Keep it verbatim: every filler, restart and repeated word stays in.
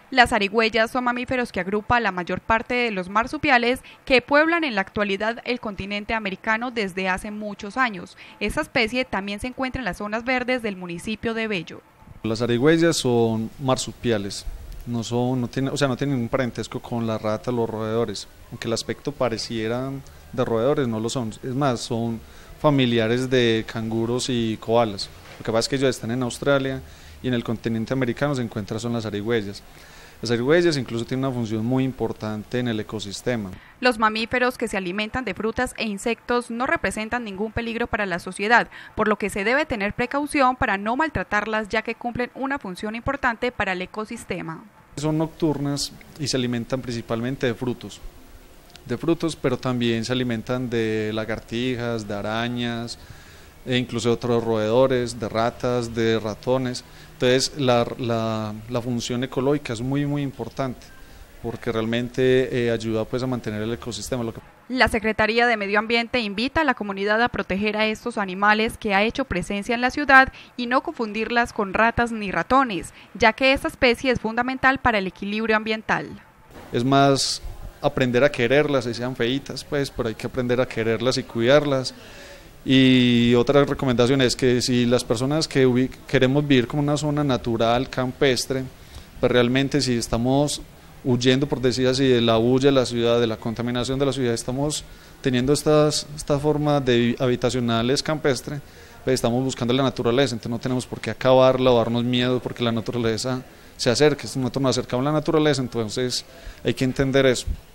Las zarigüeyas son mamíferos que agrupa la mayor parte de los marsupiales que pueblan en la actualidad el continente americano desde hace muchos años. Esta especie también se encuentra en las zonas verdes del municipio de Bello. Las zarigüeyas son marsupiales, no son, no tienen, o sea, no tienen ningún parentesco con la rata, los roedores, aunque el aspecto pareciera de roedores, no lo son. Es más, son familiares de canguros y koalas. Lo que pasa es que ellos están en Australia y en el continente americano se encuentran son las zarigüeyas. Las zarigüeyas incluso tienen una función muy importante en el ecosistema. Los mamíferos que se alimentan de frutas e insectos no representan ningún peligro para la sociedad, por lo que se debe tener precaución para no maltratarlas, ya que cumplen una función importante para el ecosistema. Son nocturnas y se alimentan principalmente de frutos, de frutos, pero también se alimentan de lagartijas, de arañas, e incluso de otros roedores, de ratas, de ratones. Entonces la, la, la función ecológica es muy muy importante porque realmente eh, ayuda pues a mantener el ecosistema. Lo que... La Secretaría de Medio Ambiente invita a la comunidad a proteger a estos animales que ha hecho presencia en la ciudad y no confundirlas con ratas ni ratones, ya que esta especie es fundamental para el equilibrio ambiental. Es más aprender a quererlas, si sean feitas pues, pero hay que aprender a quererlas y cuidarlas. Y otra recomendación es que si las personas que queremos vivir como una zona natural, campestre, pues realmente si estamos huyendo, por decir así, de la bulla de la ciudad, de la contaminación de la ciudad, estamos teniendo estas, estas formas de habitacionales campestres, pues estamos buscando la naturaleza, entonces no tenemos por qué acabarla o darnos miedo porque la naturaleza se acerque, nosotros nos acercamos a la naturaleza, entonces hay que entender eso.